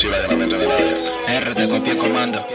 masiva, allanamiento en el área. R, te copié comando.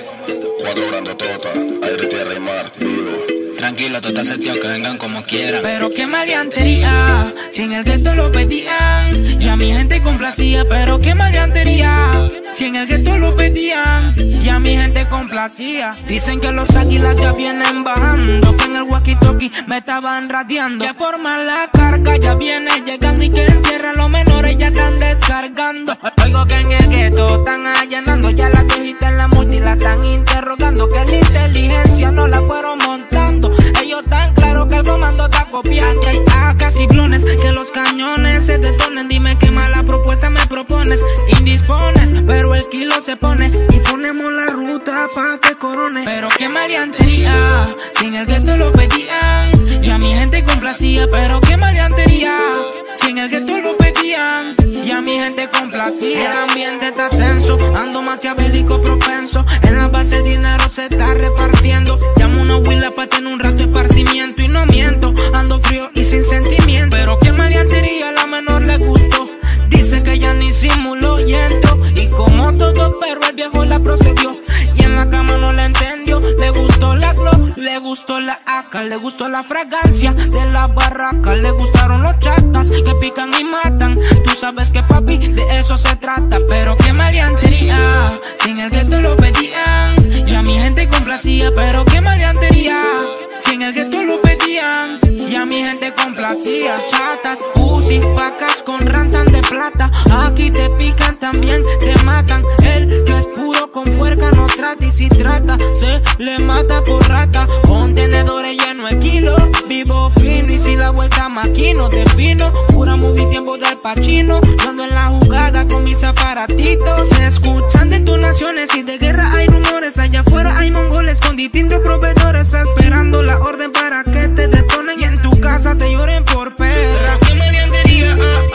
4 grandototas, aire, tierra y mar, vivo. Tranquilo, tú estás seteado, que vengan como quieran. Pero qué maleantería, si en el gueto lo pedían y a mi gente complacía. Pero qué maleantería, si en el gueto lo pedían y a mi gente complacía. Dicen que los águilas ya vienen bajando, que en el walkie-talkie me estaban radiando, que por mala carga ya viene llegando y que en tierra los menores ya están descargando. Oigo que en el gueto están allanando, ya la viejitas en la multi la están interrogando, que la inteligencia no la fueron montando. Ellos tan claro que el comando está copiando. Que hay AKs y clones, que los cañones se detonen. Dime qué mala propuesta me propones. Indispones, pero el kilo se pone y ponemos la ruta pa' que corone. Pero qué maleantería, si en el gueto lo pedían y a mi gente complacía. Pero qué maleantería, si en el gueto lo pedían y a mi gente complacía. El ambiente está tenso, ando maquiavélico propenso. En la base el dinero se está repartiendo. Llamo una huila pa' tener un rato de esparcimiento. Y no miento, ando frío y sin sentimiento. Pero qué maleantería, a la menor le gustó. Dice que ya ni simuló y entró. Y como todo perro el viejo la procedió. Y en la cama no la entendió. Le gustó la glow, le gustó la AK, le gustó la fragancia de la barraca. Le gustaron los chatas que pican y matan. Tú sabes que papi, de eso se trata. Pero qué maleantería, si en el gueto lo pedían y a mi gente complacía. Pero qué maleantería, si en el gueto lo pedían y a mi gente complacía. Chatas, pussy, pacas con rantan de plata. Aquí te pican, también te matan. El que es puro con puerca no trata. Y si trata, se le mata por rata. Contenedores llenos de kilos, vivo fino. Y si la vuelta maquino, defino. Pura movie, tiempo del Pacino. Yo ando en la jugada con mis aparatitos. Se escuchan detonaciones y de guerra hay rumores. Allá afuera hay mongoles con distintos proveedores, esperando la orden para que te detonen y en tu casa te lloren por perra. Qué maleantería,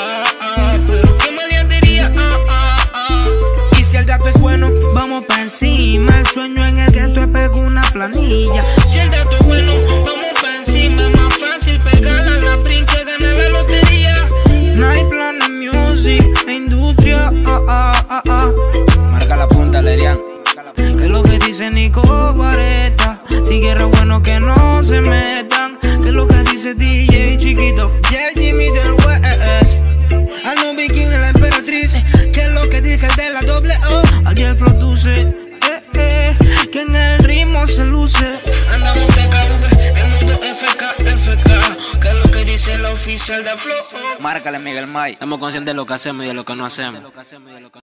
pero qué maleantería, Y si el dato es bueno, vamos pa' encima. El sueño en el gueto es pegar una planilla. Si el dato es bueno, vamos pa' encima. Es más fácil pegarla a la brin que ganar la lotería. Night Planet Music, la industria, Marca la punta, Lerian. Que es lo que dice Nico Vareta. Si guerra bueno que no se metan. Que es lo que dice DJ Chiquito y el Jimmy del West. Al Nubi King en la emperatriz. Que es lo que dice el de la doble O. Alguien produce, que en el ritmo se luce. Andamos TKV, el mundo FK. Que es lo que dice el oficial de Flow. Márcale Miguel May. Estamos conscientes de lo que hacemos y de lo que no hacemos.